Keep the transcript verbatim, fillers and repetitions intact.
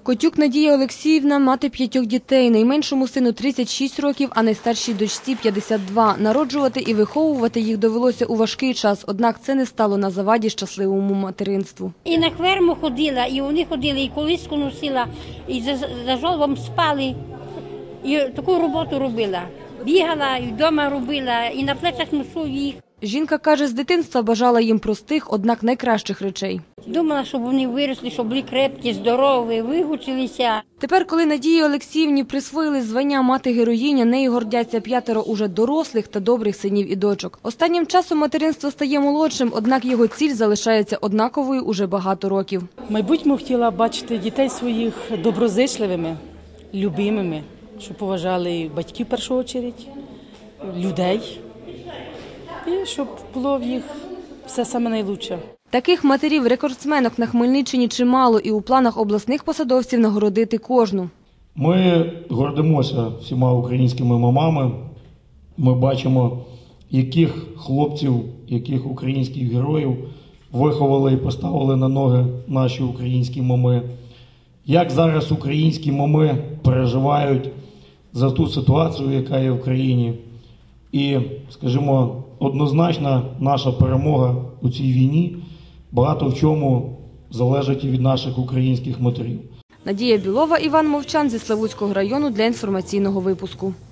Котюк Надія Олексіївна – мати п'ятьох дітей. Найменшому сину тридцять шість років, а найстаршій дочці – п'ятдесят два. Народжувати і виховувати їх довелося у важкий час, однак це не стало на заваді щасливому материнству. І на ферму ходила, і вони ходили, і колиску носила, і за, за жолобом спали. І таку роботу робила. Бігала, і вдома робила, і на плечах носу їх. Жінка каже, з дитинства бажала їм простих, однак найкращих речей. Думала, щоб вони виросли, щоб були крепкі, здорові, вивчилися. Тепер, коли Надії Олексіївні присвоїли звання мати-героїня, нею гордяться п'ятеро уже дорослих та добрих синів і дочок. Останнім часом материнство стає молодшим, однак його ціль залишається однаковою уже багато років. В майбутньому хотіла бачити дітей своїх доброзичливими, любимими, щоб поважали батьків в першу чергу, людей. І щоб було в їх все саме найкраще. Таких матерів-рекордсменок на Хмельниччині чимало, і у планах обласних посадовців нагородити кожну. Ми гордимося всіма українськими мамами. Ми бачимо, яких хлопців, яких українських героїв виховали і поставили на ноги наші українські мами. Як зараз українські мами переживають за ту ситуацію, яка є в країні. І, скажімо, однозначно наша перемога у цій війні багато в чому залежить і від наших українських матерів. Надія Білова, Іван Мовчан зі Славутського району для інформаційного випуску.